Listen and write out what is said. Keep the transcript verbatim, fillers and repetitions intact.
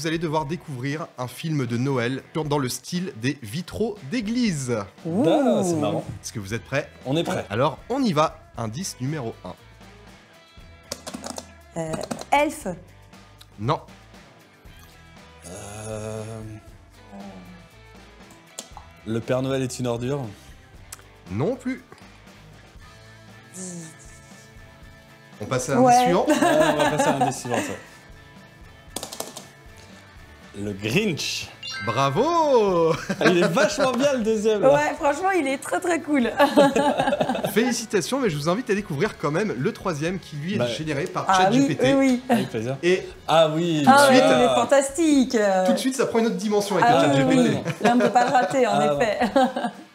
vous allez devoir découvrir un film de Noël dans le style des vitraux d'église. Ah, c'est marrant. Est-ce que vous êtes prêts? On est prêts. Alors, on y va. Indice numéro un. Euh, Elf. Non. Euh... Le Père Noël est une ordure. Non plus. On passe à Ouais. l'indice suivant. Ah, on va passer à l'indice suivant, ça. Le Grinch. Bravo. Il est vachement bien le deuxième. Là. Ouais, franchement, il est très très cool. Félicitations, mais je vous invite à découvrir quand même le troisième qui lui est Bah. généré par Ah oui, ChatGPT. oui, oui. Avec plaisir. Et Ah oui. Ah suite, ouais, il euh, est fantastique. tout de suite, ça prend une autre dimension avec Ah le oui, ChatGPT. oui, oui. Là, on ne peut pas le rater, en Ah, effet.